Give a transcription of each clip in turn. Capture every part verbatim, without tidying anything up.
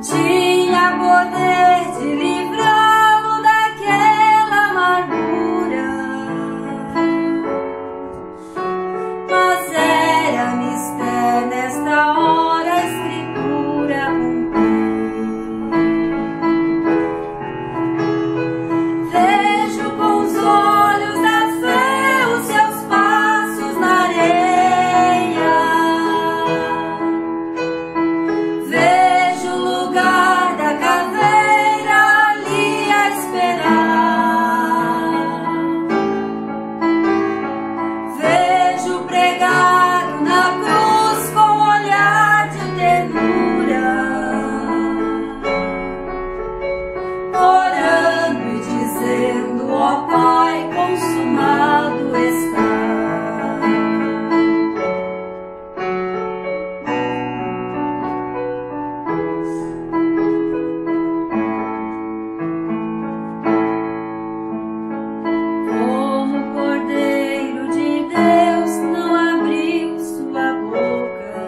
tinha poder de livrá-lo daquela amargura, mas era mister nesta hora a Escritura cumprir. Vejo com os olhos da fé os seus passos na areia, vejo o lugar da caveira ali a esperar, vejo pregado na cruz com olhar de ternura, orando e dizendo: ó Pai, consumado está. Como Cordeiro de Deus não abriu sua boca,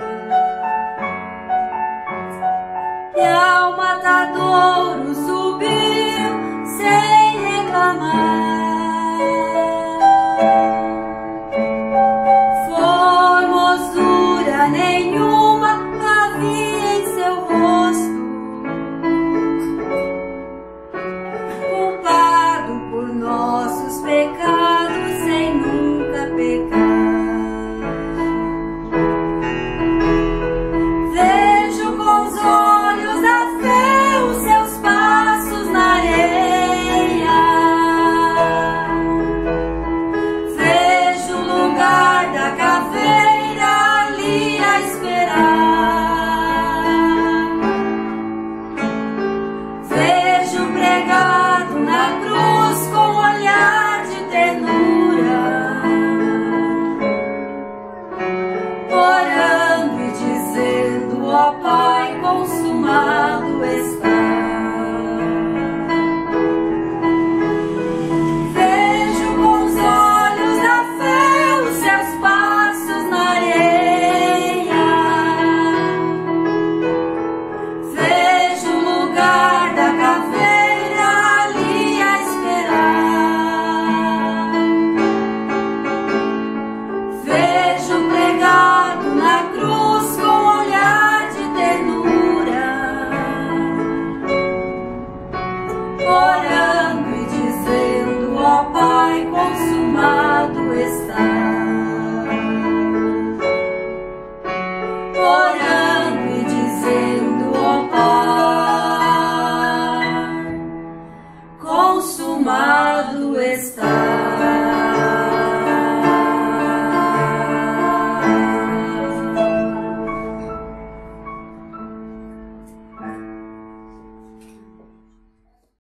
e ao matadouro subiu sem reclamar. Formosura nenhuma havia em seu rosto, culpado por nossos pecados sem nunca pecar. Vejo com os olhos da fé os seus passos na areia, vejo o lugar da caveira ali a esperar, vejo pregado na cruz com olhar de ternura, orando e dizendo: ó Pai, consumado está.